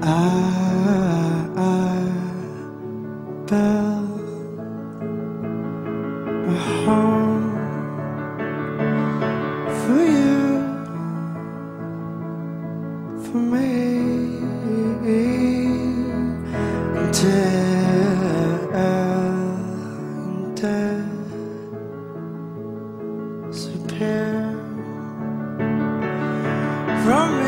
built a home for you, for me, until disappear from me.